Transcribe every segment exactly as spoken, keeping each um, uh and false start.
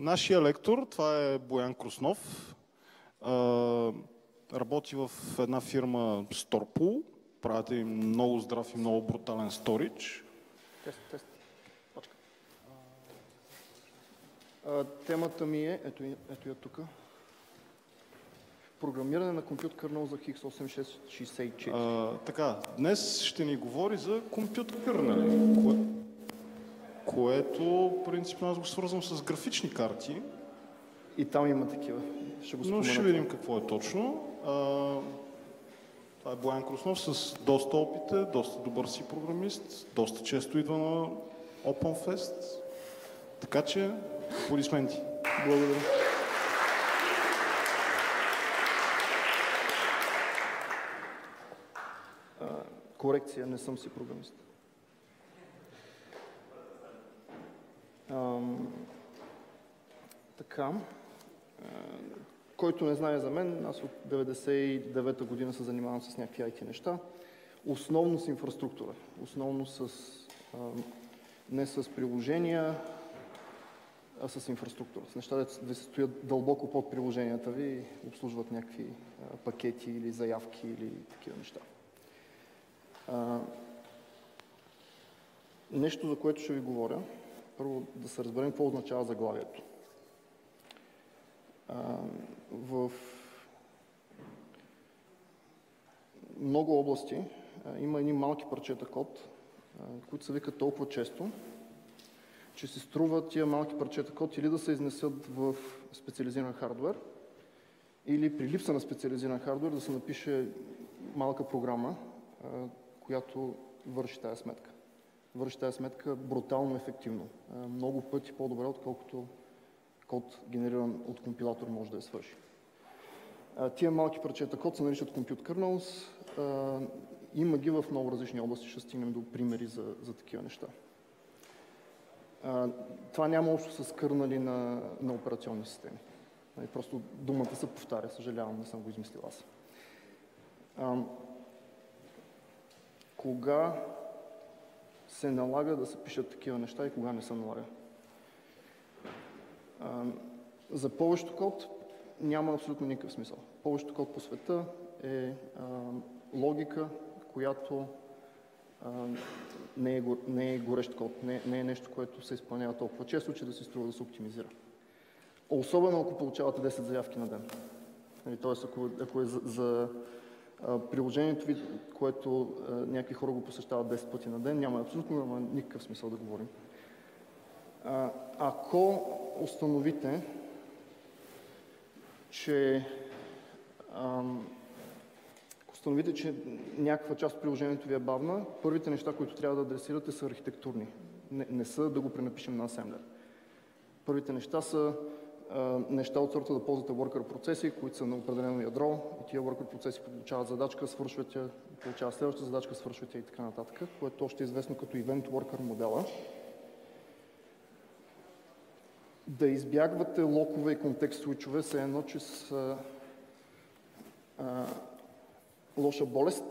Нашия лектор, това е Боян Круснов, работи в една фирма Storpool, правите им много здрав и много брутален сторидж. Тест, тест. Почка. А, темата ми е, ето, ето я тук, програмиране на компют кърнел за Х осем шест шестдесет и четири. А, така, днес ще ни говори за компют кърнели, кое, което принципно аз го свързвам с графични карти. И там има такива. Ще го Но ще видим какво е точно. А, това е Боян Круснов с доста опит, доста добър си програмист, доста често идва на OpenFest. Така че, аплодисменти. Благодаря. А, корекция, не съм си програмист. А, така. Който не знае за мен, аз от деветдесет и девета година се занимавам с някакви ай ти неща. Основно с инфраструктура. Основно с, а, не с приложения, а с инфраструктура. С неща, да се стоят дълбоко под приложенията ви и обслужват някакви а, пакети или заявки или такива неща. А, нещо, за което ще ви говоря. Първо да се разберем какво означава заглавието. В много области има едни малки парчета код, които се викат толкова често, че се струва тия малки парчета код или да се изнесат в специализиран хардуер, или при липса на специализиран хардуер да се напише малка програма, която върши тая сметка. Върши тая сметка брутално ефективно. Много пъти по-добре, отколкото код, генериран от компилатор, може да я свърши. Тия малки парчета код се наричат Compute Kernels. Има ги в много различни области, ще стигнем до примери за, за такива неща. Това няма общо с кърнали на, на операционни системи. Просто думата се повтаря, съжалявам, не съм го измислил аз. Кога се налага да се пишат такива неща и кога не се налага? За повечето код няма абсолютно никакъв смисъл. Повечето код по света е а, логика, която а, не, е, не е горещ код, не, не е нещо, което се изпълнява толкова често, че да се струва да се оптимизира. Особено ако получавате десет заявки на ден. Тоест, ако, ако е за, за а, приложението ви, което а, някакви хора го посещават десет пъти на ден, няма абсолютно няма никакъв смисъл да говорим. А, ако установите, че ам, ако установите, че някаква част от приложението ви е бавна, първите неща, които трябва да адресирате, са архитектурни. Не, не са да го пренапишем на асемблер. Първите неща са а, неща от сорта да ползвате worker процеси, които са на определено ядро, и тия worker процеси получават задачка, свършват я, получават следващата задачка, свършват я и така нататък, което още е известно като event worker модела. Да избягвате локове и контекст свичове, се едно, че с а, а, лоша болест.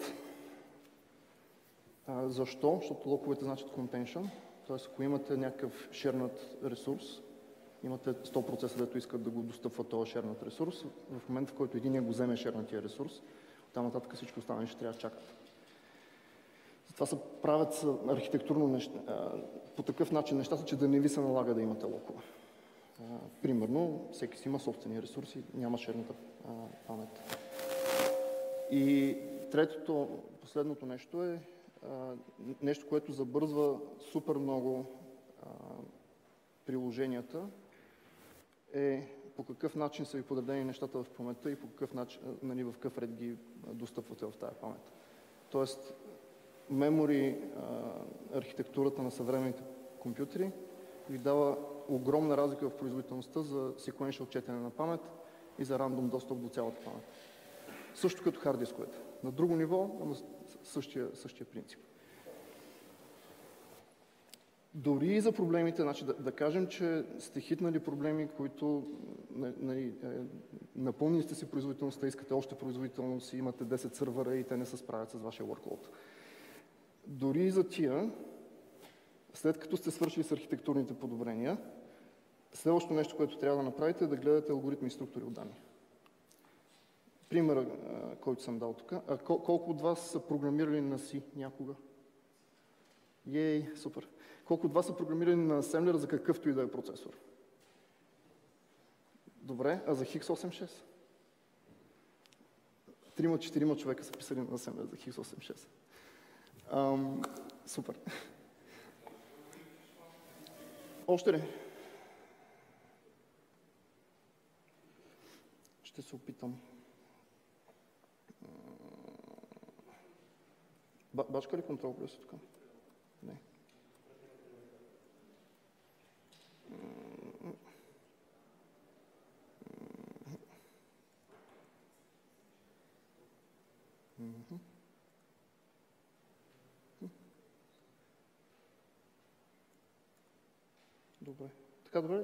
А, защо? Защото локовете значат contention. Т.е. ако имате някакъв шернат ресурс, имате сто процеса, дето искат да го достъпват този шернат ресурс, в момента, в който един го вземе шернатия ресурс, оттам нататък всички останали ще трябва да чакат. Затова се правят архитектурно неща, по такъв начин нещата, че да не ви се налага да имате локове. Uh, примерно, всеки си има собствени ресурси, няма шерната uh, памет. И третото, последното нещо е uh, нещо, което забързва супер много uh, приложенията, е по какъв начин са ви подредени нещата в паметта и по какъв начин, нали, в какъв ред ги достъпвате в тази памет. Тоест, мемори uh, архитектурата на съвременните компютри ви дава огромна разлика в производителността за sequential четене на памет и за рандом достъп до цялата памет. Също като хард дисковете. На друго ниво, но същия, същия принцип. Дори и за проблемите, значи, да, да кажем, че сте хитнали проблеми, които нали, напълнили сте си производителността, искате още производителност, имате десет сървъра и те не се справят с вашия workload. Дори и за тия, след като сте свършили с архитектурните подобрения, Следващото нещо, което трябва да направите, е да гледате алгоритми и структури от данни. Примерът, който съм дал тук. А колко от вас са програмирали на C някога? Ей, супер. Колко от вас са програмирали на асемблера за какъвто и да е процесор? Добре, а за Х осем шест? Трима-четирима човека са писали на асемблер за Х осем шест. Ам, супер. Още ли? Ще се опитам. Бачка ли контрол плюс тук? Не. Добре. Така, добре ли?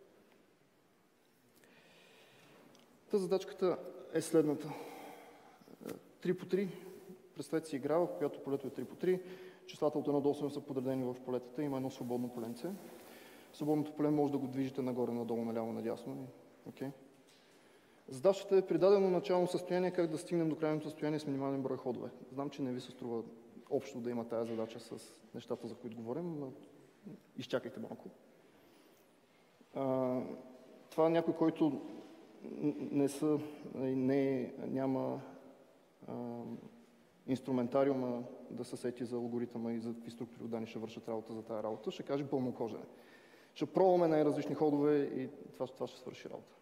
Та задачката е следната. три по три. Представете си игра, в която полето е три по три. Числата от едно до осем са подредени в полетата. Има едно свободно поленце. Свободното поле може да го движите нагоре, надолу, наляво, надясно. Okay. Задачата е при дадено начално състояние как да стигнем до крайното състояние с минимален брой ходове. Знам, че не ви се струва общо да има тая задача с нещата, за които говорим, но изчакайте малко. А, това е някой, който не са, не, няма а, инструментариума да се сети за алгоритъма и за какви структури от данни ще вършат работа за тази работа, ще каже пълнокожене. Ще пробваме най-различни ходове и това, това ще свърши работа.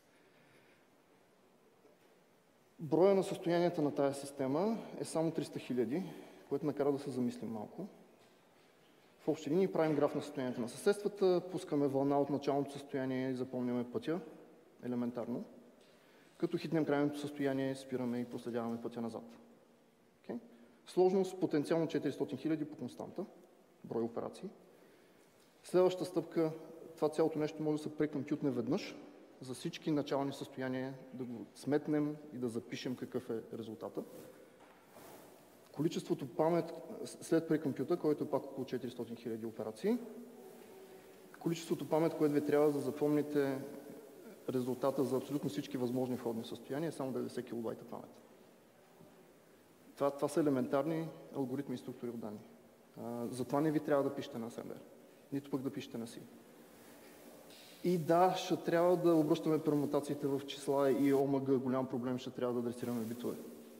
Броя на състоянията на тази система е само триста хиляди, което накара да се замислим малко. В общи линии правим граф на състоянието на съседствата, пускаме вълна от началното състояние и запомняме пътя, елементарно. Като хитнем крайното състояние, спираме и проследяваме пътя назад. Okay? Сложност потенциално четиристотин хиляди по константа, брой операции. Следващата стъпка, това цялото нещо може да се прекомпютне веднъж, за всички начални състояния да го сметнем и да запишем какъв е резултата. Количеството памет след прекомпюта, който е пак около четиристотин хиляди операции. Количеството памет, което ви трябва да запомните резултата за абсолютно всички възможни входни състояния, е само деветдесет килобайта памет. Това, това са елементарни алгоритми и структури от данни. А, затова не ви трябва да пишете на асемблер, нито пък да пишете на C. И да, ще трябва да обръщаме пермутациите в числа и омг, голям проблем, ще трябва да адресираме битове.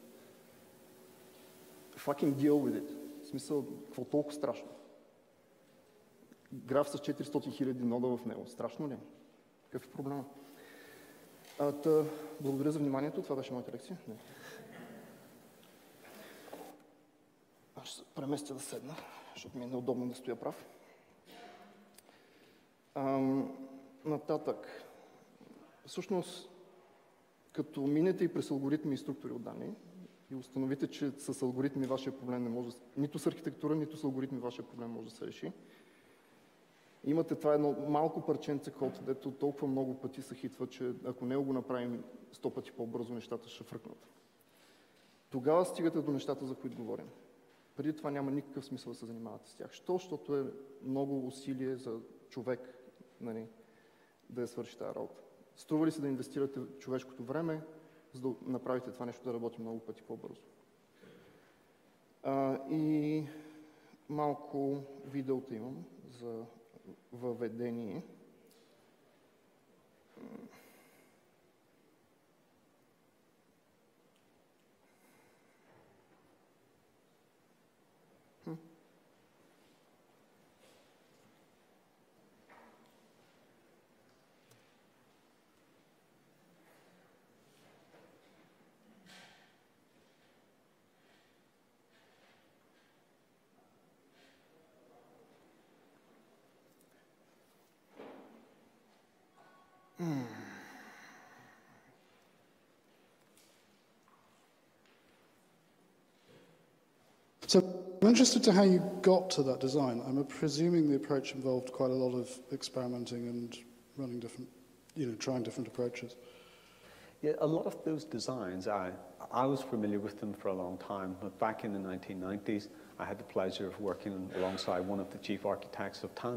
Fucking deal with it. В смисъл, какво толкова страшно? Граф с четиристотин хиляди нода в него. Страшно ли е? Какъв е проблема? А, та, благодаря за вниманието. Това беше моята лекция. Не. Аз ще се преместя да седна, защото ми е неудобно да стоя прав. Ам, нататък. Всъщност, като минете и през алгоритми и структури от данни, и установите, че с алгоритми вашия проблем не може да... Нито с архитектура, нито с алгоритми вашия проблем може да се реши. Имате това едно малко парченце код, дето толкова много пъти се хитва, че ако не го направим сто пъти по-бързо, нещата ще фръкнат. Тогава стигате до нещата, за които говорим. Преди това няма никакъв смисъл да се занимавате с тях. Що? Защото е много усилие за човек, нали, да я свърши тази работа. Струва ли се да инвестирате човешкото време, за да направите това нещо да работи много пъти по-бързо. А, и малко видеота имам за въведение. So I'm interested to how you got to that design. I'm presuming the approach involved quite a lot of experimenting and running different, you know, trying different approaches. Yeah, a lot of those designs, I, I was familiar with them for a long time, but back in the nineteen nineties, I had the pleasure of working alongside one of the chief architects of Tandem,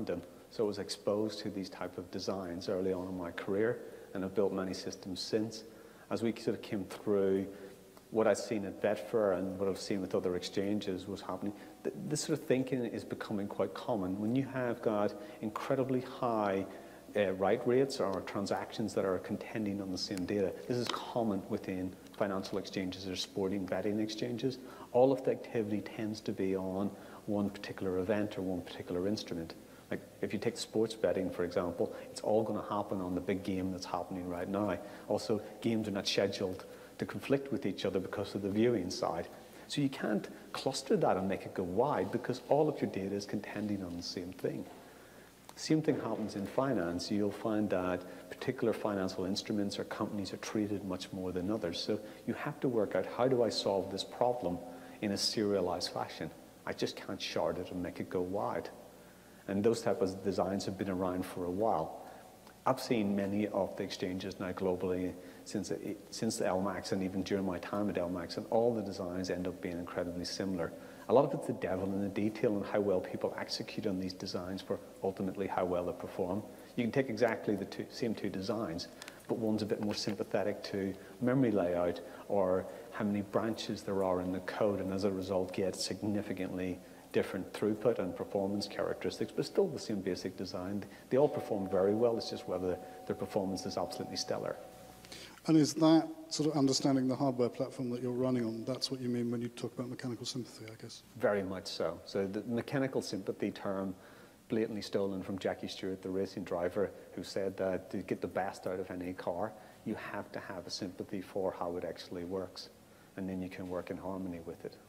So I was exposed to these type of designs early on in my career, and I've built many systems since. As we sort of came through, what I've seen at Betfair and what I've seen with other exchanges was happening, th this sort of thinking is becoming quite common. When you have got incredibly high uh, write rates or transactions that are contending on the same data, this is common within financial exchanges or sporting betting exchanges. All of the activity tends to be on one particular event or one particular instrument. Like if you take sports betting, for example, it's all going to happen on the big game that's happening right now. Also, games are not scheduled to conflict with each other because of the viewing side. So you can't cluster that and make it go wide because all of your data is contending on the same thing. Same thing happens in finance. You'll find that particular financial instruments or companies are treated much more than others. So you have to work out, how do I solve this problem in a serialized fashion? I just can't shard it and make it go wide. And those type of designs have been around for a while. I've seen many of the exchanges now globally since, it, since the L MAX and even during my time at L MAX, and all the designs end up being incredibly similar. A lot of it's the devil in the detail and how well people execute on these designs for ultimately how well they perform. You can take exactly the two, same two designs, but one's a bit more sympathetic to memory layout or how many branches there are in the code, and as a result get significantly different throughput and performance characteristics, but still the same basic design. They all perform very well, it's just whether their performance is absolutely stellar. And is that sort of understanding the hardware platform that you're running on, that's what you mean when you talk about mechanical sympathy, I guess? Very much so. So the mechanical sympathy term, blatantly stolen from Jackie Stewart, the racing driver, who said that to get the best out of any car, you have to have a sympathy for how it actually works, and then you can work in harmony with it.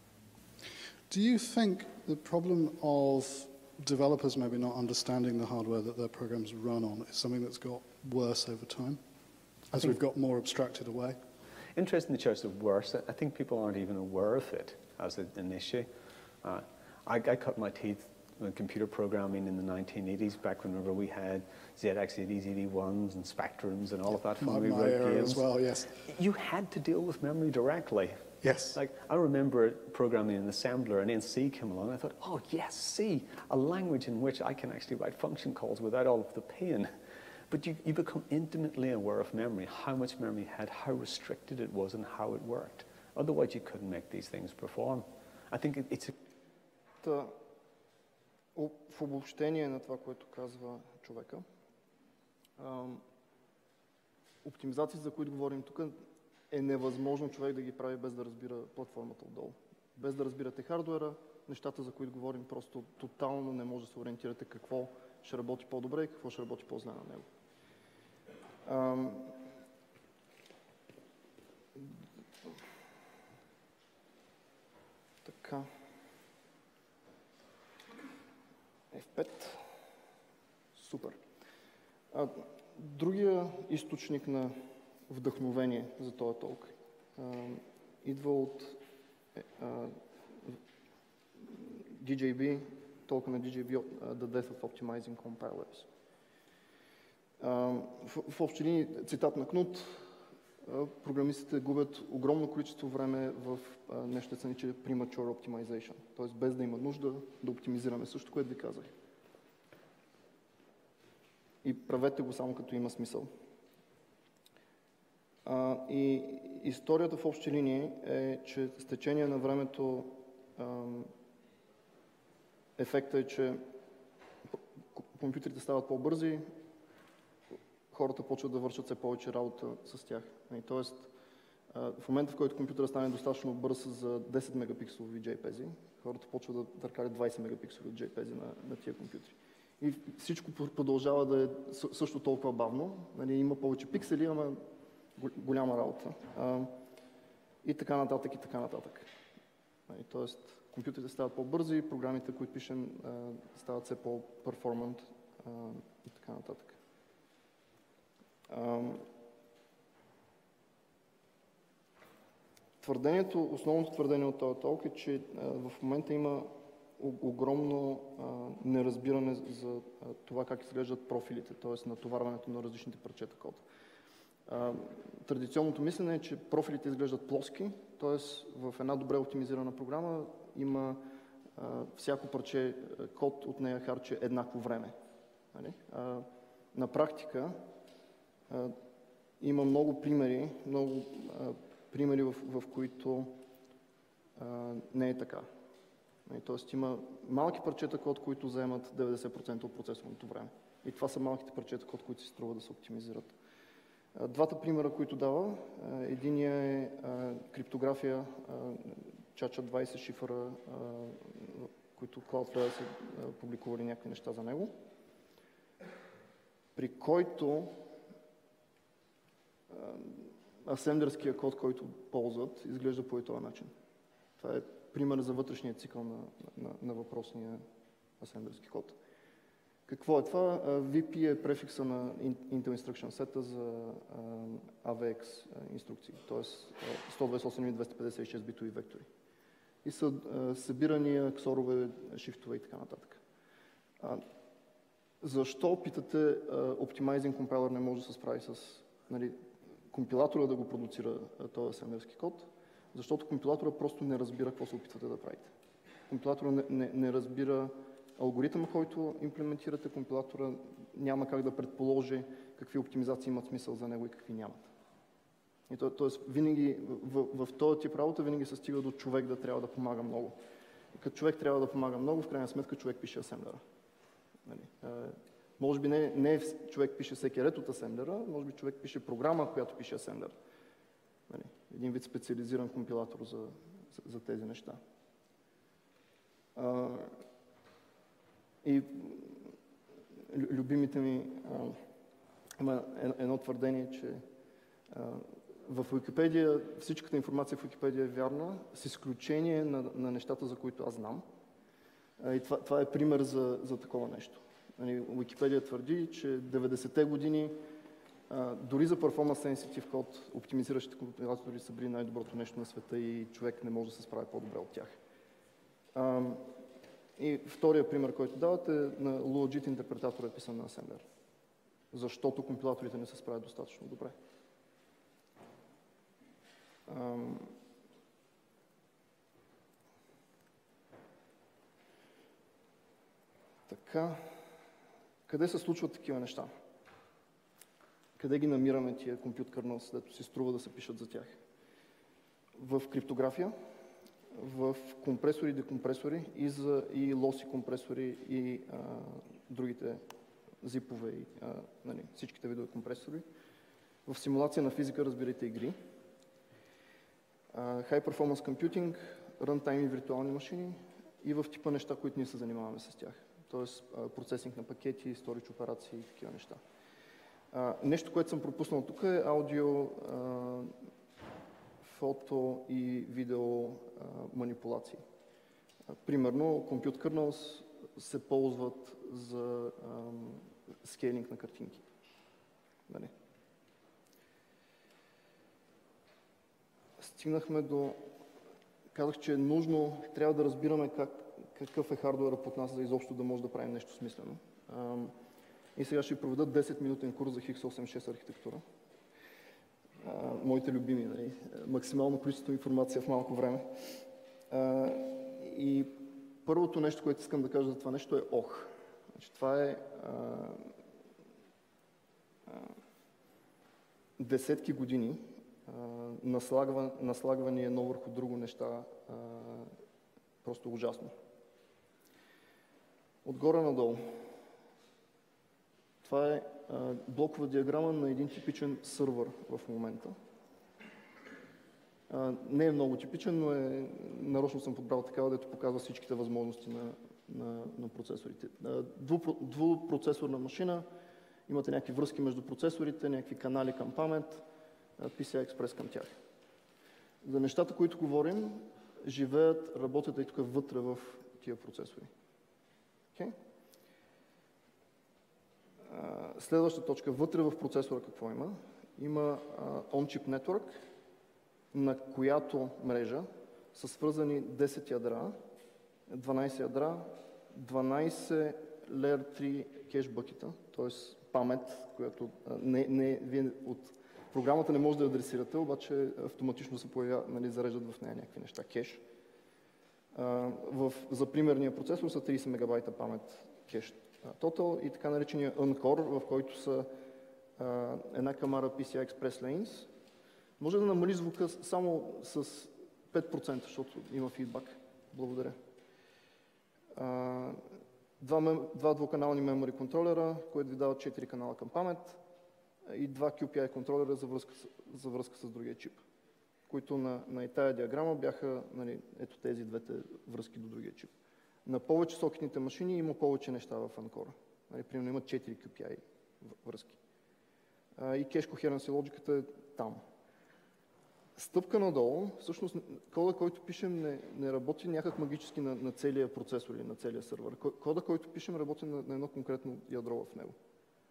Do you think the problem of developers maybe not understanding the hardware that their programs run on is something that's got worse over time, as we've got more abstracted away? Interesting the choice of worse. I think people aren't even aware of it as an issue. Uh, I, I cut my teeth in computer programming in the nineteen eighties, back whenever we had Z X eighties, eighty-ones, and Spectrums and all of that from My, we my wrote era games. as well, yes. You had to deal with memory directly. Yes. Like, I remember programming in assembler, and then C came along, and I thought, oh yes, C, a language in which I can actually write function calls without all of the pain. But you, you become intimately aware of memory, how much memory you had, how restricted it was, and how it worked. Otherwise, you couldn't make these things perform. I think it, it's a... Та, в обобщение на това, което казва човека, ам, оптимизации, за които говорим тук, е невъзможно човек да ги прави без да разбира платформата отдолу. Без да разбирате хардуера, нещата, за които говорим, просто тотално не може да се ориентирате какво ще работи по-добре и какво ще работи по-зле на него. Ам... Така. Еф пет. Супер. А, другия източник на вдъхновение за този толк а, идва от а, ди джей би, толка на ди джей би uh, The Death of Optimizing Compilers. Uh, в, в общи линии, цитат на Кнут, uh, програмистите губят огромно количество време в uh, нещо, се нарича Premature Optimization, т.е. без да има нужда да оптимизираме също, което ви казах. И правете го само като има смисъл. Uh, и историята в общи линии е, че с течение на времето uh, ефектът е, че компютрите стават по-бързи, хората почват да вършат все повече работа с тях. Тоест, в момента, в който компютърът стане достатъчно бърз за десет мегапикселови джей пи джи, хората почват да търкалят двайсет мегапикселови джей пи джи на, на тия компютри. И всичко продължава да е също толкова бавно. Нали, има повече пиксели, ама голяма работа. И така нататък, и така нататък. Нали, тоест, компютрите стават по-бързи, програмите, които пишем, стават все по-перформант и така нататък. Твърдението, основното твърдение от този толк е, че в момента има огромно неразбиране за това как изглеждат профилите, т.е. натоварването на различните парчета код. Традиционното мислене е, че профилите изглеждат плоски, т.е. в една добре оптимизирана програма има а, всяко парче код от нея харче еднакво време. Нали? А, на практика а, има много примери, много а, примери, в, в които а, не е така. Нали? Тоест има малки парчета код, които заемат деветдесет процента от процесорното време. И това са малките парчета код, които си струва да се оптимизират. А, двата примера, които дава, а, единия е а, криптография, а, чача двайсет шифъра, а, които Cloudflare са а, публикували някакви неща за него, при който асемблерския код, който ползват, изглежда по този начин. Това е пример за вътрешния цикъл на, на, на въпросния асемблерски код. Какво е това? ви пи е префикса на Intel Instruction Set за ей ви екс инструкции, т.е. сто двайсет и осем и двеста петдесет и шест битови вектори. И са събирания, ксорове, шифтове и така нататък. Защо, питате, Optimizing Compiler не може да се справи с, нали, компилатора да го продуцира този асемблерски код? Защото компилатора просто не разбира какво се опитвате да правите. Компилатора не, не, не разбира алгоритъм, който имплементирате, компилатора няма как да предположи какви оптимизации имат смисъл за него и какви нямат. И то, тоест, винаги в, в, в този тип работа винаги се стига до човек да трябва да помага много. И като човек трябва да помага много, в крайна сметка човек пише асемблера. Нали? Е, може би не, не човек пише всеки ред от асемблера, може би човек пише програма, която пише асемблер. Нали? Един вид специализиран компилатор за, за, за тези неща. А, и любимите ми а, има едно твърдение, че а, в Википедия всичката информация в Википедия е вярна, с изключение на, на нещата, за които аз знам. А, и това, това е пример за, за такова нещо. Википедия твърди, че деветдесетте години а, дори за Performance Sensitive код оптимизиращите компилатори са били най-доброто нещо на света и човек не може да се справи по-добре от тях. А, и втория пример, който давате, на Luajit интерпретатор е писан на асемблер. Защото компилаторите не се справят достатъчно добре. А, така... Къде се случват такива неща? Къде ги намираме тия compute kernels, дето си струва да се пишат за тях? В криптография, в компресори, декомпресори и, за, и лоси компресори и а, другите зипове и а, нали, всичките видове компресори. В симулация на физика, разбирайте игри. А, high performance computing, runtime и виртуални машини и в типа неща, които ние се занимаваме с тях. Т.е. процесинг на пакети, storage операции и такива неща. А, нещо, което съм пропуснал тук е аудио, а, фото и видео а, манипулации. А, примерно, compute kernels се ползват за а, скейлинг на картинки. Нали? Стигнахме до... Казах, че е нужно, трябва да разбираме как какъв е хардуера под нас, за изобщо да може да правим нещо смислено. И сега ще ви проведа десет-минутен курс за Хикс осем шест архитектура. Моите любими, нали? Максимално количество информация в малко време. И първото нещо, което искам да кажа за това нещо е ох. Значи, това е а, а, десетки години а, наслагва, наслагване едно върху друго неща, а, просто ужасно. Отгоре надолу. Това е а, блокова диаграма на един типичен сървър в момента. А, не е много типичен, но е, нарочно съм подбрал такава, дето показва всичките възможности на, на, на процесорите. Двупроцесорна машина, имате някакви връзки между процесорите, някакви канали към памет, пи си ай Express към тях. За нещата, които говорим, живеят, работят и тук вътре в тия процесори. Okay? Следваща точка, вътре в процесора какво има? Има uh, on-chip network, на която мрежа са свързани десет ядра, дванайсет ядра, дванайсет Layer три кеш бъкета, т.е. памет, която не, не, вие от програмата не може да адресирате, обаче автоматично се появя, нали, зареждат в нея някакви неща, кеш. Uh, в, за примерния процесор са трийсет мегабайта памет кеш Total и така наречения Uncore, в който са а, една камара пи си ай Express Lanes. Може да намали звука само с пет процента, защото има фидбак. Благодаря. А, два, мем, два двуканални memory контролера, които ви дават четири канала към памет и два кю пи ай контролера за връзка, за връзка с другия чип, които на, на и тая диаграма бяха, нали, ето тези двете връзки до другия чип. На повече сокетните машини има повече неща в Анкора. Нали, примерно има четири кю пи ай връзки. А, и кеш кохеренси логиката е там. Стъпка надолу, всъщност кода, който пишем, не, не работи някак магически на, на целия процесор или на целия сървър. Кода, който пишем, работи на, на едно конкретно ядро в него.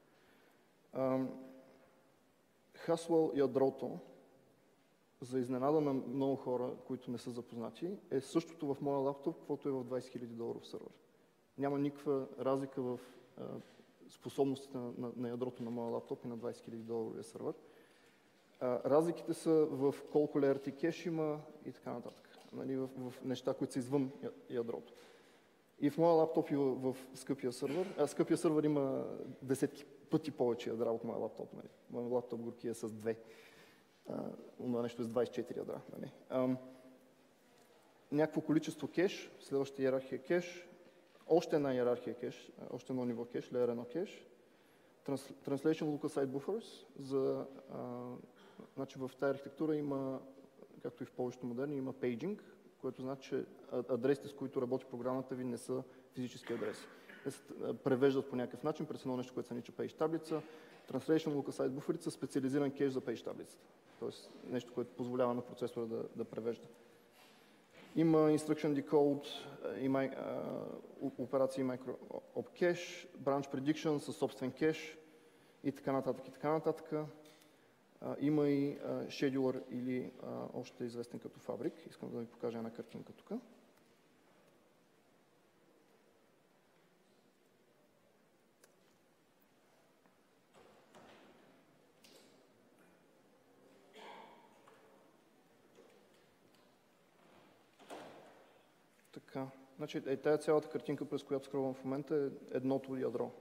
Haswell ядрото, за изненада на много хора, които не са запознати, е същото в моя лаптоп, каквото е в двайсет хиляди доларов сървър. Няма никаква разлика в а, способностите на, на, на ядрото на моя лаптоп и на двайсет хиляди доларовия сървър. А, разликите са в колко леерти кеш има и така нататък. Нали, в, в неща, които са извън ядрото. И в моя лаптоп и в, в скъпия сървър. А, скъпия сървър има десетки пъти повече ядра от моя лаптоп. Нали. Моя лаптоп горки е с две. Това нещо е с двайсет и четири ядра. Нали. А, някакво количество кеш, следващата иерархия кеш, още една иерархия кеш, още едно ниво кеш, Layer едно кеш, Translation Local Site Buffers, за, а, значи в тази архитектура има, както и в повечето модерни, има paging, което значи, че адресите, с които работи програмата ви, не са физически адреси. Те се превеждат по някакъв начин през едно нещо, което се нарича page таблица. Translation Local Site Buffers са специализиран кеш за page таблицата. Тоест нещо, което позволява на процесора да, да превежда. Има Instruction Decode, има а, операции Micro Op Cache, Branch Prediction със собствен кеш и така нататък и така нататък. А, има и а, Scheduler или а, още известен като Fabric. Искам да ви покажа една картинка тук. Така, значи е, тая цялата картинка, през която скролвам в момента, е едното ядро.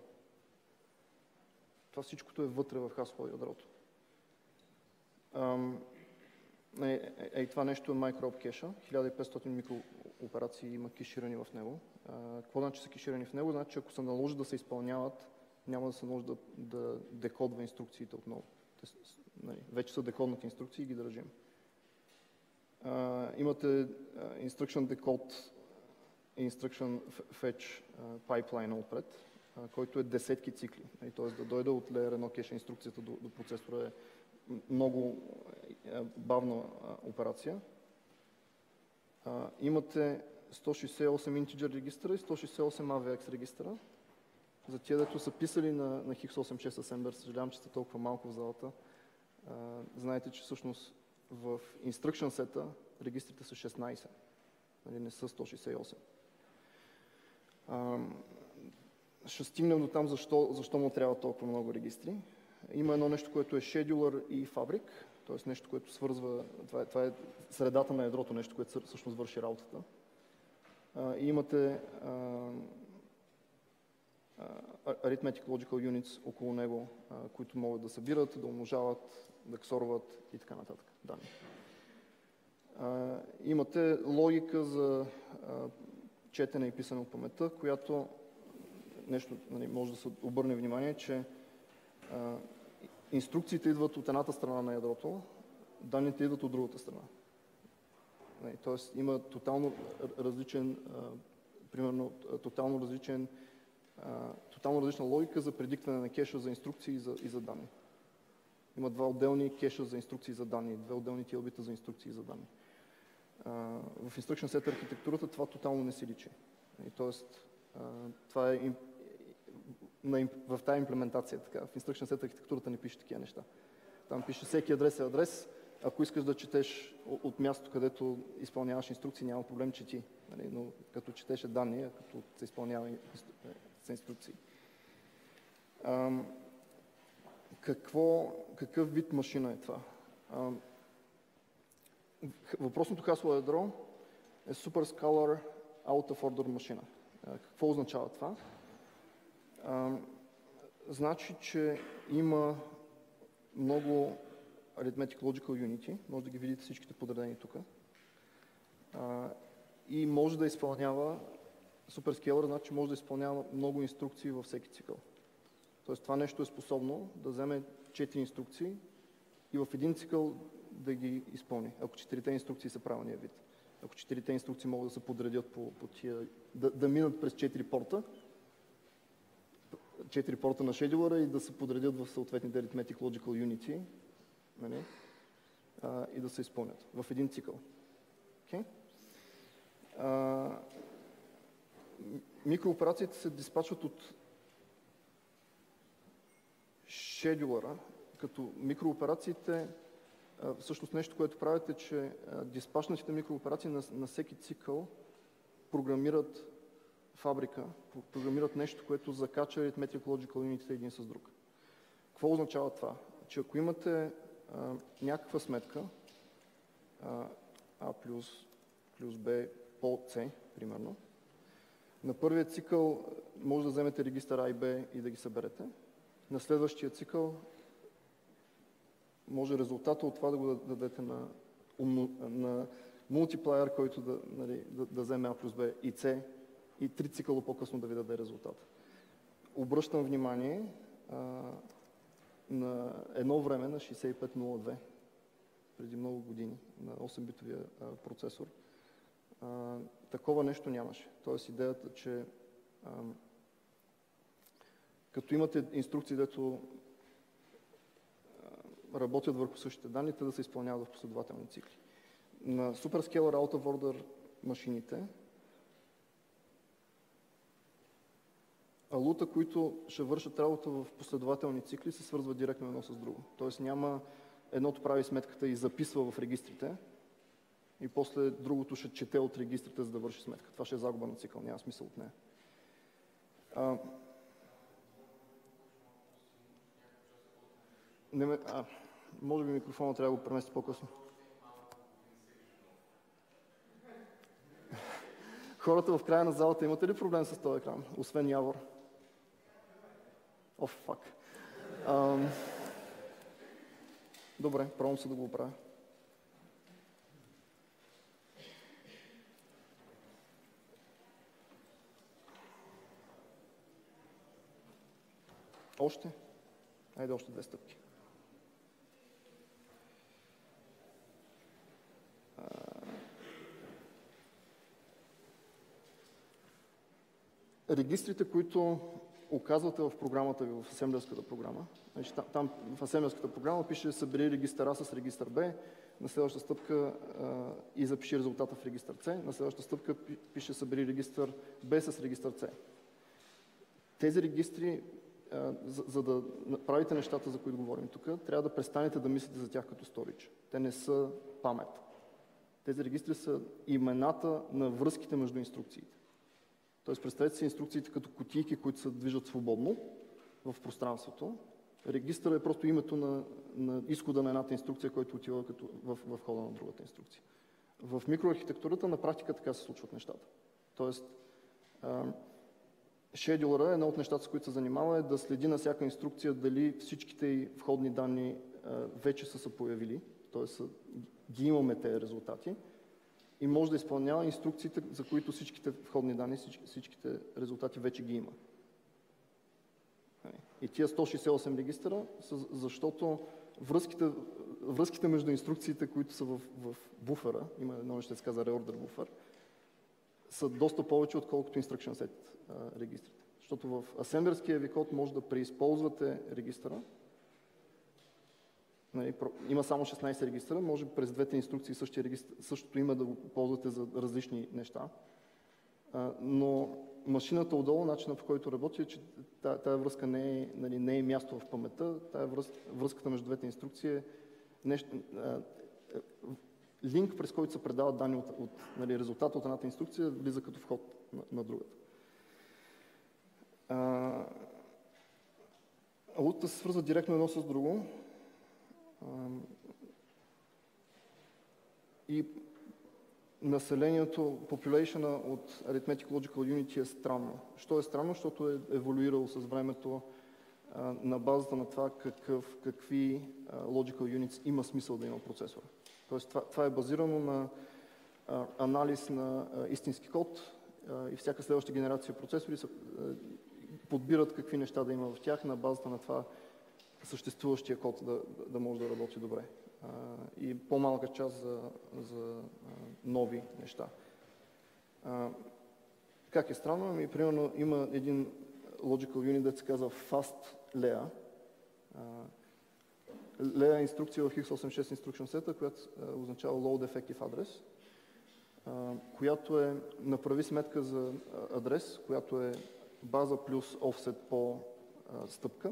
Това всичкото е вътре в Haswell ядрото. Ам, е, е, е, това нещо е Micro кеша, хиляда и петстотин микрооперации има кеширани в него. А, какво значи са кеширани в него? Значи, ако се наложи да се изпълняват, няма да се наложи да, да декодва инструкциите отново. Те, нали, вече са декоднати инструкции и ги държим. А, имате uh, Instruction Decode Instruction Fetch uh, Pipeline отпред, uh, който е десетки цикли. Т.е. да дойде от Layer едно кеша инструкцията до, до процесора е много uh, бавна uh, операция. Uh, имате сто шейсет и осем integer регистъра и сто шейсет и осем ей ви екс регистъра. За тия, дето са писали на, на хикс осем шест Assembler, съжалявам, че сте толкова малко в залата. Uh, знаете, че всъщност в instruction сета регистрите са шестнайсет, нали, не са сто шейсет и осем. А, ще стигнем до там защо, защо му трябва толкова много регистри. Има едно нещо, което е Scheduler и Fabric, т.е. нещо, което свързва, това е, това е средата на ядрото, нещо, което всъщност върши работата. А, и имате а, а, Arithmetic Logical Units около него, а, които могат да събират, да умножават, да ксорват и така нататък данни. А, имате логика за а, четене и писане от паметта, която нещо, нали, може да се обърне внимание, че а, инструкциите идват от едната страна на ядрото, данните идват от другата страна. Нали, тоест има тотално различен, а, примерно тотално различен, а, тотално различна логика за предиктване на кеша за инструкции и за, и за данни. Има два отделни кеша за инструкции за данни, две отделни тилбита за инструкции за данни. Uh, в Instruction Set архитектурата това тотално не се личи. И, тоест, uh, това е на, в тази имплементация. Така. В Instruction Set архитектурата не пише такива неща. Там пише всеки адрес е адрес. Ако искаш да четеш от място, където изпълняваш инструкции, няма проблем, чети. Нали? Но като четеш е данни, а като се изпълнява с инструкции. Uh, какво, какъв вид машина е това? Uh, Въпросното Haswell ядро е Super Scalar Out of Order машина. Какво означава това? А, значи, че има много Arithmetic Logical Unity, може да ги видите всичките подредени тук. А, и може да изпълнява, суперскейлър, значи може да изпълнява много инструкции във всеки цикъл. Тоест това нещо е способно да вземе четири инструкции и в един цикъл да ги изпълни, ако четирите инструкции са правилния вид. Ако четирите инструкции могат да се подредят по, по тия, да, да минат през четири порта, четири порта на шедюлъра и да се подредят в съответните Arithmetic Logical Unity, нали? а, и да се изпълнят в един цикъл. Okay? А, микрооперациите се диспачват от шедюлъра, като микрооперациите, а, всъщност нещо, което правят е, че а, диспачнатите микрооперации на, на всеки цикъл програмират фабрика, програмират нещо, което закача Arithmetic Logical Unity един с друг. Какво означава това? Че ако имате а, някаква сметка, а, А плюс, плюс Б по С, примерно, на първия цикъл може да вземете регистър А и Б и да ги съберете. На следващия цикъл може резултата от това да го дадете на, на мултиплеер, който да, нали, да, да вземе А плюс Б и С и три цикъла по-късно да ви даде резултата. Обръщам внимание а, на едно време на шейсет и пет нула две, преди много години, на осем-битовия а, процесор. А, такова нещо нямаше. Тоест идеята, че а, като имате инструкции, дето а, работят върху същите данни, те да се изпълняват в последователни цикли. На Superscalar Out of Order машините алута, които ще вършат работа в последователни цикли, се свързват директно едно с друго. Тоест няма едното прави сметката и записва в регистрите и после другото ще чете от регистрите, за да върши сметка. Това ще е загуба на цикъл, няма смисъл от нея. А, не ме, а, може би микрофона трябва да го премести по-късно. Хората в края на залата, имате ли проблем с този екран, освен Явор? О, фак. Ам... Добре, пробвам се да го оправя. Още? Айде още две стъпки. Регистрите, които оказвате в програмата ви, в асемблерската програма, значи, там в асемблерската програма пише събери регистър А с регистър Б, на следващата стъпка а, и запиши резултата в регистър С, на следващата стъпка пише събери регистър Б с регистър С. Тези регистри, а, за, за да правите нещата, за които говорим тук, трябва да престанете да мислите за тях като storage. Те не са памет. Тези регистри са имената на връзките между инструкциите. Тоест, представете си инструкциите като кутийки, които се движат свободно в пространството. Регистърът е просто името на, на изхода на едната инструкция, който отива като в, в хода на другата инструкция. В микроархитектурата на практика така се случват нещата. Тоест, шедюлъра, едно от нещата, с които се занимава, е да следи на всяка инструкция дали всичките й входни данни а, вече са се появили, т.е. ги имаме тези резултати, и може да изпълнява инструкциите, за които всичките входни данни, всички, всичките резултати вече ги има. И тия сто шейсет и осем регистъра са, защото връзките, връзките между инструкциите, които са в, в буфера, има едно нещо, се казва reorder буфер, са доста повече, отколкото instruction set а, регистрите. Защото в асемблерския ви код може да преизползвате регистъра. Нали, има само шестнайсет регистъра, може през двете инструкции същия регистър, същото има да го ползвате за различни неща. А, но машината отдолу, начинът, по който работи, е, че тая, тая връзка не е, нали, не е място в паметта, тая връз, връзката между двете инструкции е нещо, а, линк, през който се предават данни от, от нали, резултата от едната инструкция, влиза като вход на, на другата. Алутата се свързва директно едно с друго. А, и населението, population от Arithmetic Logical Unity е странно. Що е странно? Защото е еволюирало с времето а, на базата на това какъв, какви а, Logical Units има смисъл да има процесор. Тоест това, това е базирано на а, анализ на а, истински код а, и всяка следваща генерация процесори са, а, подбират какви неща да има в тях на базата на това съществуващия код да, да може да работи добре. Uh, и по-малка част за, за uh, нови неща. Uh, как е странно? Ами, примерно, има един logical unit, да се казва fast layer. Uh, layer е инструкция в икс осемдесет и шест instruction set, която uh, означава load effective address, uh, която е, направи сметка за адрес, която е база плюс offset по uh, стъпка.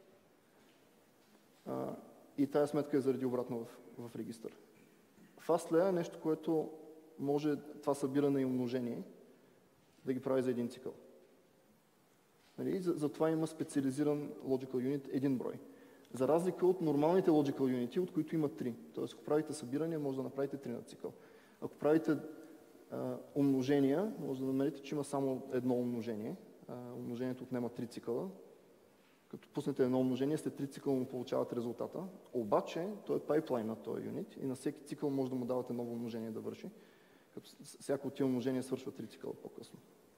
Uh, И тая сметка е заради обратно в, в регистър. FastLayer е нещо, което може това събиране и умножение да ги прави за един цикъл. Нали? За, за това има специализиран Logical Unit един брой. За разлика от нормалните Logical Unit, от които има три. Тоест, ако правите събиране, може да направите три на цикъл. Ако правите а, умножения, може да намерите, че има само едно умножение. А, умножението отнема три цикъла. Като пуснете едно умножение, след три цикъла му получавате резултата. Обаче, той е пайплайн на този юнит и на всеки цикъл може да му давате ново умножение да върши. Като всяко от тия умножения свършва три цикъла по-късно.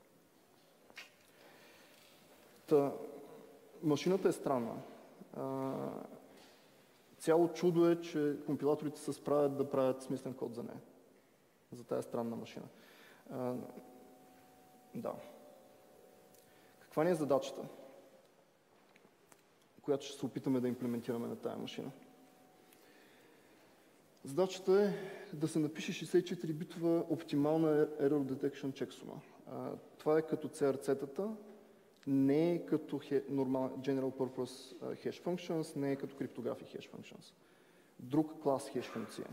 Та, машината е странна. А, цяло чудо е, че компилаторите се справят да правят смислен код за нея. За тая странна машина. А, да. Каква ни е задачата, която ще се опитаме да имплементираме на тая машина? Задачата е да се напише шейсет и четири битова оптимална Error Detection чексума. Това е като си ар си-тата, не е като normal, General Purpose Hash Functions, не е като Cryptographic Hash Functions. Друг клас хеш функция.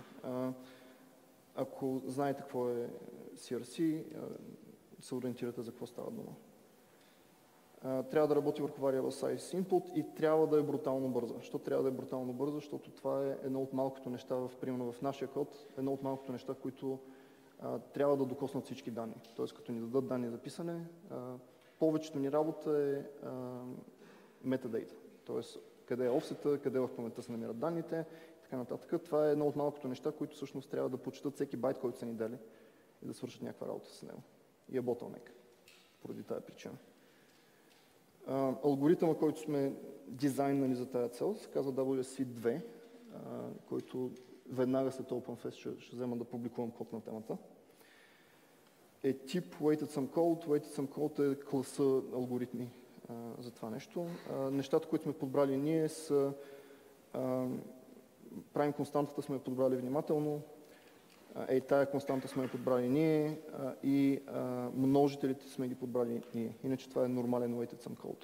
Ако знаете какво е си ар си, се ориентирате за какво става дума. Трябва да работи върху Variable Size Input и трябва да е брутално бърза. Защо трябва да е брутално бърза? Защото това е едно от малкото неща, в, примерно в нашия код, едно от малкото неща, които а, трябва да докоснат всички данни. Тоест, като ни дадат данни за писане, а, повечето ни работа е metadata. Тоест, къде е офсета, къде в паметта се намират данните и така нататък. Това е едно от малкото неща, които всъщност трябва да почитат всеки байт, който са ни дали и да свършат някаква работа с него. И е bottleneck, поради тая причина. Uh, алгоритъма, който сме дизайнали за тази цел, се казва дабъл ю ес си две, uh, който веднага след OpenFest ще, ще взема да публикувам код на темата. Е тип Weighted Sum Code. Weighted Sum Code е класа алгоритми uh, за това нещо. Uh, нещата, които сме подбрали ние са uh, правим константата, сме подбрали внимателно. Ей, тая константа сме подбрали ние а, и а, множителите сме ги подбрали ние. Иначе това е нормален weighted sum code.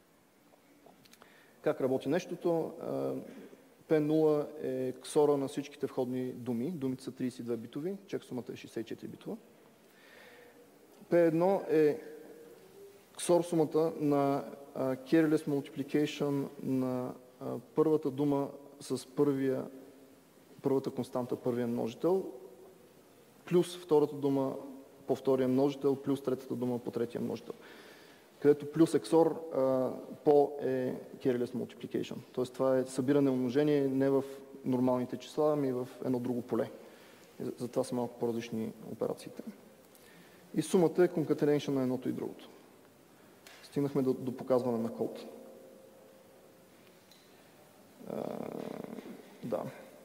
Как работи нещото? пи нула е ксора на всичките входни думи. Думите са трийсет и две битови, чексумата е шейсет и четири битова. пи едно е ксор сумата на а, careless multiplication на а, първата дума с първия, първата константа, първия множител, плюс втората дума по втория множител, плюс третата дума по третия множител. Където плюс ексор по е careless multiplication. Тоест това е събиране умножение не в нормалните числа, ами в едно друго поле. Затова са малко по-различни операциите. И сумата е concatenation на едното и другото. Стигнахме до, до показване на код. А, да.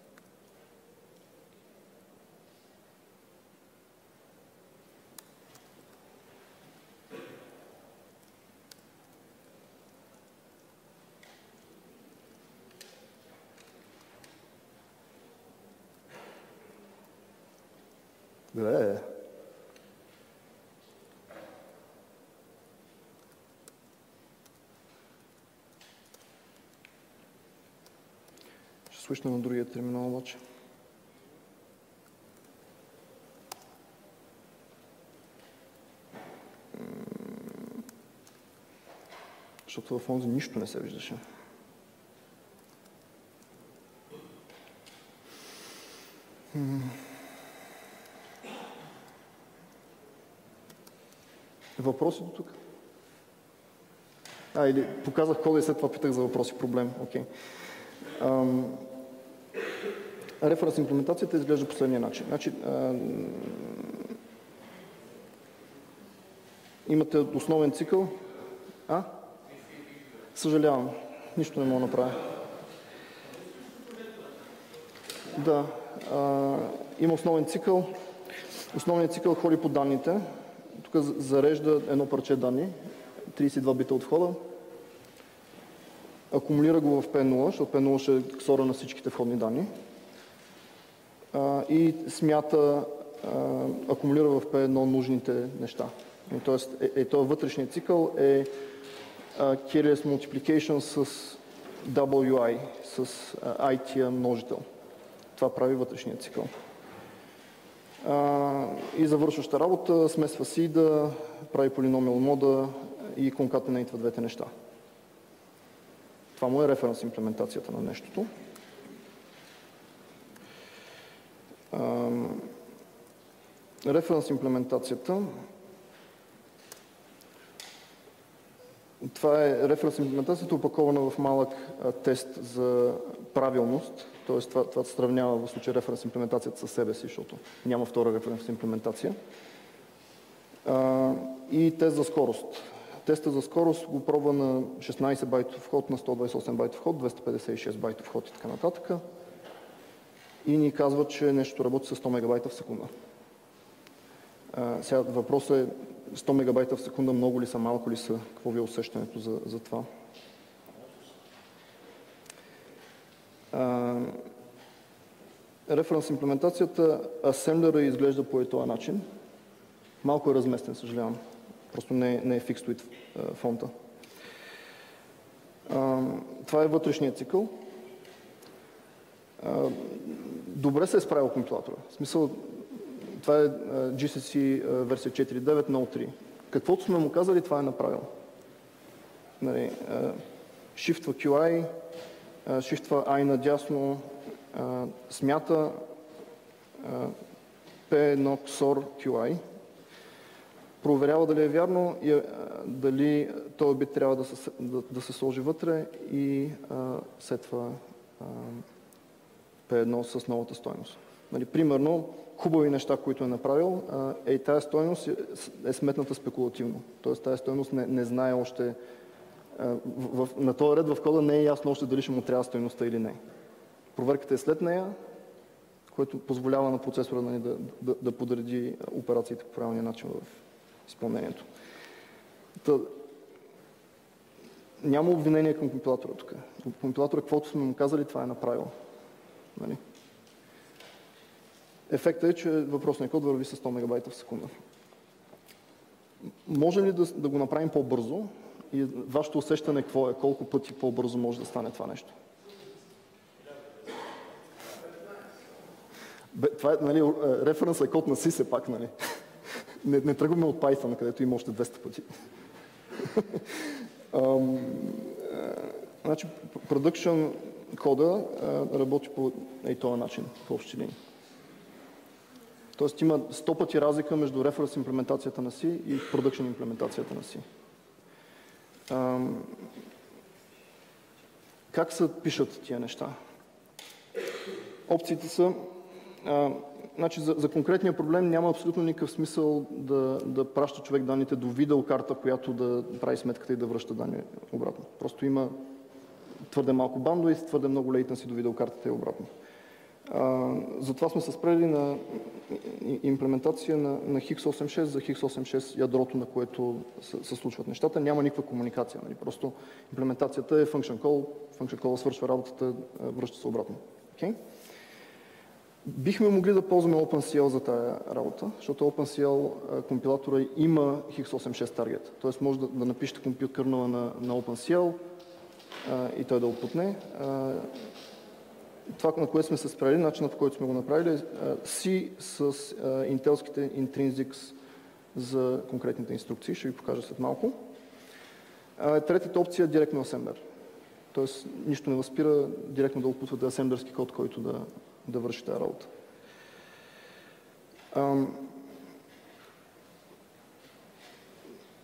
Добре. Ще свична на другия терминал обаче. Защото в онзи нищо не се виждаше. Въпроси до тук? А, или показах кода и след това питах за въпроси. Проблем. Окей. Okay. Референс имплементацията изглежда по следния начин. Значи, а, имате основен цикъл. А? Съжалявам. Нищо не мога да направя. Да. А, има основен цикъл. Основният цикъл ходи по данните. Тук зарежда едно парче данни. трийсет и два бита от входа. Акумулира го в пи нула, защото пи нула ще е ксора на всичките входни данни. А, и смята, а, акумулира в пи едно нужните неща. И, тоест, е, е, този вътрешният цикъл е а, Keyless Multiplication с дабъл ю ай, с а, ай ти множител. Това прави вътрешният цикъл. А, и завършваща работа, смесва сида, прави полиномиал мода и конкатенейтва двете неща. Това му е референс имплементацията на нещото. Референс имплементацията. Това е референс имплементацията, опакована в малък а, тест за правилност. Т.е. това, това се сравнява в случай референс имплементацията със себе си, защото няма втора референс имплементация. А, и тест за скорост. Теста за скорост го пробва на шестнайсет байтов вход, на сто двайсет и осем байтов вход, двеста петдесет и шест байтов вход и така нататък. И ни казва, че нещо работи с сто мегабайта в секунда. А, сега въпросът е сто мегабайта в секунда много ли са, малко ли са? Какво ви е усещането за, за това? А, референс имплементацията, асемблера изглежда по този начин. Малко е разместен, съжалявам. Просто не, не е fixed with фонта. А, това е вътрешният цикъл. А, добре се е справил компилатора. В смисъл, това е джи си си версия четири точка девет нула три. Каквото сме му казали, това е направил. Нали, shift-ва кю ай, shift-ва I надясно, смята пи едно ксор кю ай, проверява дали е вярно и дали този бит трябва да се, да, да се сложи вътре и сетва пи едно с новата стойност. Нали, примерно, хубави неща, които е направил, е, тази стойност е, е сметната спекулативно. Тоест тази стойност не, не знае още, в, в, на този ред в кода не е ясно още дали ще му трябва стойността или не. Проверката е след нея, което позволява на процесора нали, да, да, да подреди операциите по правилния начин в изпълнението. Та, няма обвинение към компилатора тук. Компилатора, каквото сме му казали, това е направил. Нали? Ефектът е, че въпросният код върви с сто мегабайта в секунда. Може ли да, да го направим по-бързо? И вашето усещане какво е? Колко пъти по-бързо може да стане това нещо? Бе, това е, нали, референс е код на си все пак, нали? Не, не тръгваме от Python, където има още двеста пъти. um, значи, production кода а, работи по ей този начин, в общи линии. Тоест има сто пъти разлика между референс имплементацията на C и production имплементацията на C. А, как се пишат тия неща? Опциите са... А, значи за, за конкретния проблем няма абсолютно никакъв смисъл да, да праща човек данните до видеокарта, която да прави сметката и да връща данни обратно. Просто има твърде малко бандуит, твърде много latency до видеокартата и обратно. А, затова сме се спрели на имплементация на, на икс осемдесет и шест за икс осемдесет и шест ядрото, на което се, се случват нещата. Няма никаква комуникация. Нали? Просто имплементацията е function call, function call свършва работата, връща се обратно. Okay? Бихме могли да ползваме OpenCL за тая работа, защото OpenCL компилатора има икс осемдесет и шест таргет. Тоест може да, да напишете compute kernel на, на OpenCL а, и той да отпутне. А, това, на което сме се спрели, начинът по който сме го направили е C с интелските intrinsics за конкретните инструкции. Ще ви покажа след малко. А, третата опция е директно асемблер. Тоест нищо не възпира директно да отпутвате асемблерски код, който да да върши тази работа. Ам...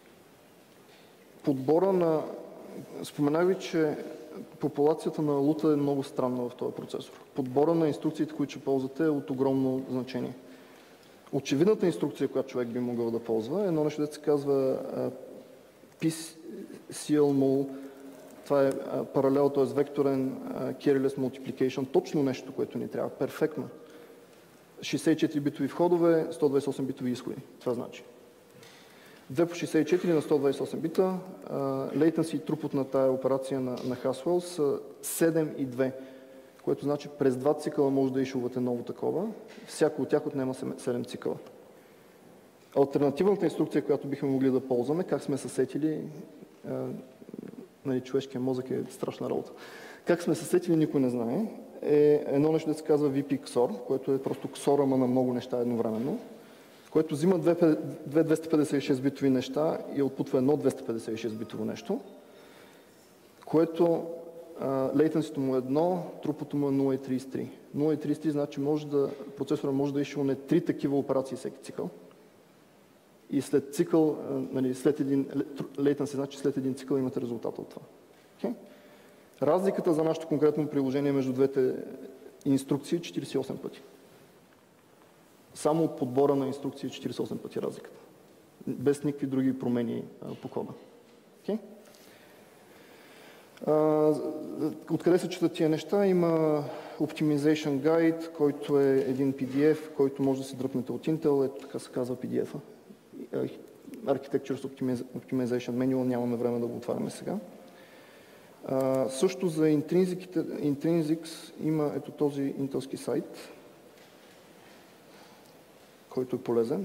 подбора на... Споменах ви, че популацията на лута е много странна в този процесор. Подбора на инструкциите, които ще ползвате, е от огромно значение. Очевидната инструкция, която човек би могъл да ползва, е едно нещо, да се казва пи си ел мул. Това е паралел, т.е. векторен careless multiplication. Точно нещо, което ни трябва. Перфектно. шейсет и четири битови входове, сто двадесет и осем битови изходи. Това значи. две по шейсет и четири на сто двадесет и осем бита. Latency и трупот на тая операция на, на Haswell са седем и две, което значи през два цикъла може да изшувате ново такова. Всяко от тях отнема седем цикъла. Алтернативната инструкция, която бихме могли да ползваме, как сме се сетили, нали, човешкият мозък е страшна работа. Как сме се сетили, никой не знае. Е едно нещо, да се казва ви пи ксор, което е просто ксор, ама на много неща едновременно, което взима две двеста петдесет и шест битови неща и отпутва едно двеста петдесет и шест битово нещо, което лейтенсито му е едно, трупото му е нула цяло тридесет и три. нула цяло тридесет и три значи може да, процесора може да изшълне три такива операции всеки цикъл. И след цикъл, нали, след един, latency значи след един цикъл имате резултата от това. Okay? Разликата за нашето конкретно приложение между двете инструкции е четиридесет и осем пъти. Само от подбора на инструкции е четиридесет и осем пъти разликата. Без никакви други промени а, по кода. Okay? А, откъде се четат тия неща? Има Optimization Guide, който е един пи ди еф, който може да си дръпнете от Intel. Ето така се казва пи ди еф-а. Architectures Optimization Manual, нямаме време да го отваряме сега. А, също за Intrinsics има ето този интелски сайт, който е полезен,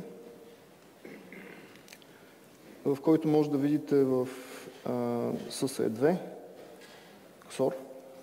в който може да видите в ес ес и две, ксор,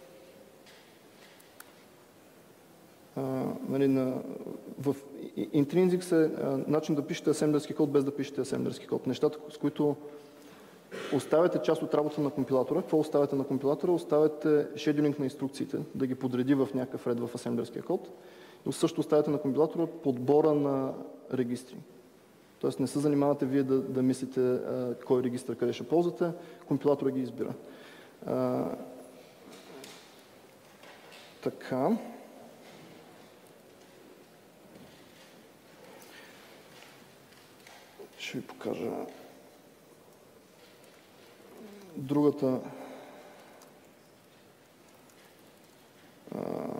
а, нали, на, в Intrinsics е а, начин да пишете асемблерски код без да пишете асемблерски код. Нещата, с които оставяте част от работа на компилатора. Какво оставяте на компилатора? Оставяте шедюлинг на инструкциите, да ги подреди в някакъв ред в асемблерския код. И също оставяте на компилатора подбора на регистри. Тоест не се занимавате вие да, да мислите а, кой регистър къде ще ползвате, компилатора ги избира. А, така. Ще ви покажа другата а,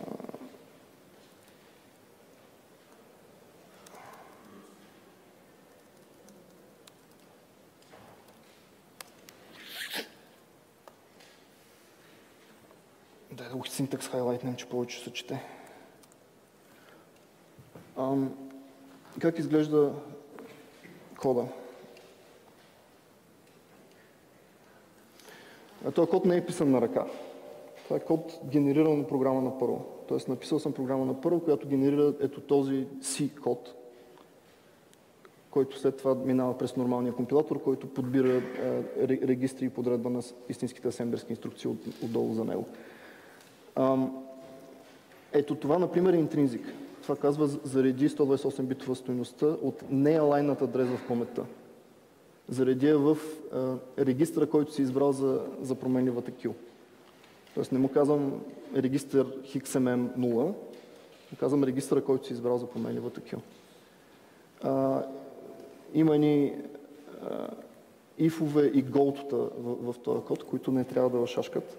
дай да го синтекс хайлайтнем, че повече се чете. Ам, как изглежда кода? Този код не е писан на ръка. Това е код генериран на програма на Perl. Тоест написал съм програма на Perl, която генерира ето този C код, който след това минава през нормалния компилатор, който подбира е, регистри и подредба на истинските асемблерски инструкции от, отдолу за него. Ам, ето това, например, е Intrinsic. Това казва зареди сто двадесет и осем битова стойността от неалайнат адрес в паметта. Зареди я в а, регистъра, който си избрал за, за променливата Q. Тоест не му казвам регистър икс ем ем нула, му казвам регистъра, който си избрал за променливата Q. А, има ни if-ове и go-тота в, в този код, които не трябва да шашкат.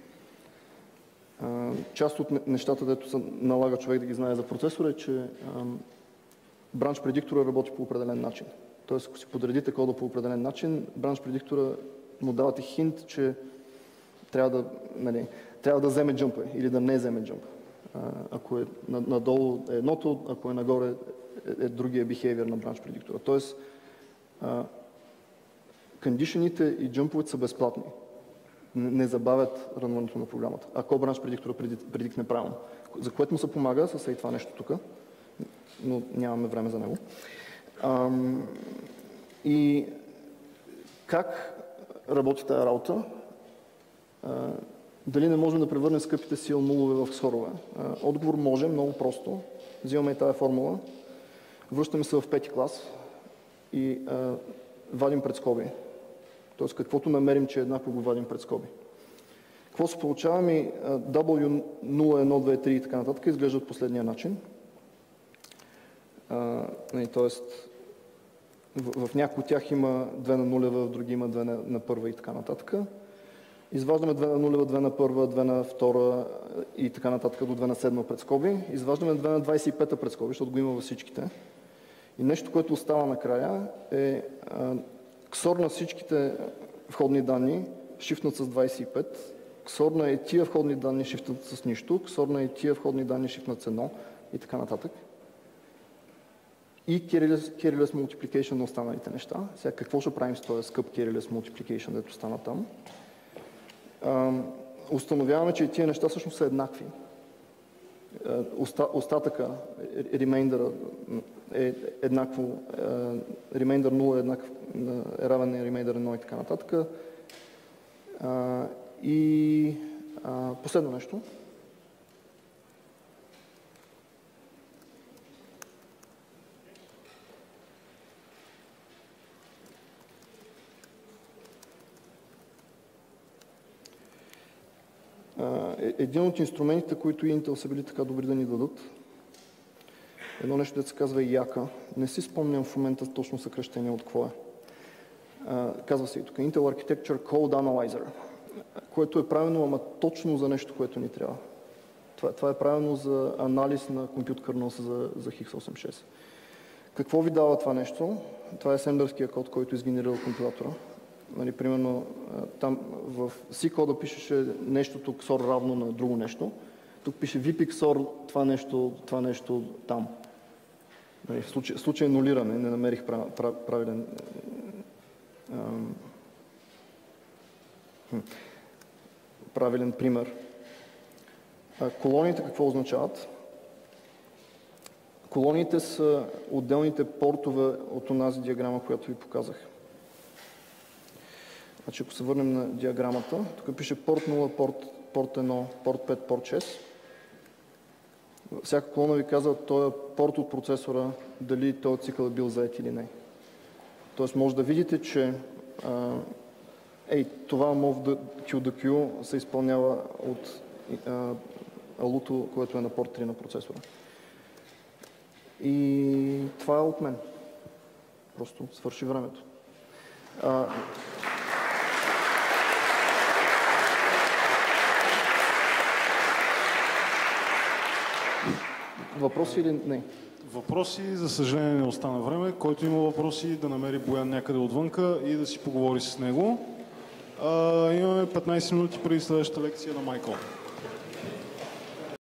А, част от нещата, дето се налага човек да ги знае за процесора, е, че бранч предиктора работи по определен начин. Тоест, ако си подредите кода по определен начин, бранч предиктора му давате хинт, че трябва да, нали, трябва да вземе джъмпа или да не вземе джъмпа. Ако е надолу е едното, ако е нагоре е, е другия behavior на бранч предиктора. Тоест, кондишените и джъмповете са безплатни. Не, не забавят рънването на програмата. Ако бранч предиктора предикне правилно. За което му се помага с и това нещо тук, но нямаме време за него. Ам, и как работи тази работа? А, дали не можем да превърнем скъпите си нулове в ксорове? А, отговор може, много просто. Взимаме и тази формула, връщаме се в пети клас и а, вадим пред скоби. Тоест, каквото намерим, че е еднакво, го вадим пред скоби. Какво се получава? Ми дабъл ю нула, едно, две, три и така нататък изглеждат последния начин. А, не, тоест, в, в някои от тях има две на нулева, в други има две на, на първа и така нататък. Изваждаме две на нулева, две на първа, две на втора и така нататък до две на седма пред скоби. Изваждаме две на двадесет и пета пред скоби, защото го има във всичките. И нещо, което остава накрая е а, ксор на всичките входни данни, шифнат с двадесет и пет, ксор на и тия входни данни шифнат с нищо, ксор на и тия входни данни шифнат с едно и така нататък. И Keyless Multiplication на останалите неща. Сега какво ще правим с този скъп Keyless Multiplication, дето стана там? А, установяваме, че и тия неща всъщност са еднакви. Оста, остатъка, ремейндъра е еднакво, ремейндър нула е, еднакв, е равен на ремейндър едно и така нататък. А, и а, последно нещо. Един от инструментите, които Intel са били така добри да ни дадат, едно нещо, да се казва яка. Не си спомням в момента точно съкръщение от какво е. Казва се и тук Intel Architecture Code Analyzer, което е правилно, ама точно за нещо, което ни трябва. Това, това е правилно за анализ на компют kernels за, за хикс осемдесет и шест. Какво ви дава това нещо? Това е асемблерския код, който изгенерира компилатора. Нали, примерно, там в C кода пишеше нещото ксор равно на друго нещо. Тук пише ви пи ксор това нещо, това нещо там. Нали, в случай, в случай нулиране, не намерих правилен ам, правилен пример. А, колониите какво означават? Колониите са отделните портове от онази диаграма, която ви показах. Значи, ако се върнем на диаграмата, тук пише порт нула, порт, порт едно, порт пет, порт шест. Всяка колона ви казва този порт от процесора, дали този цикъл е бил заед или не. Тоест може да видите, че а, ей, това move Q до Q се изпълнява от а, алуто, което е на порт три на процесора. И това е от мен. Просто свърши времето. А, Въпроси или не? Въпроси, за съжаление не остана време. Който има въпроси, да намери Боян някъде отвънка и да си поговори с него. А, имаме петнайсет минути преди следващата лекция на Майкъл.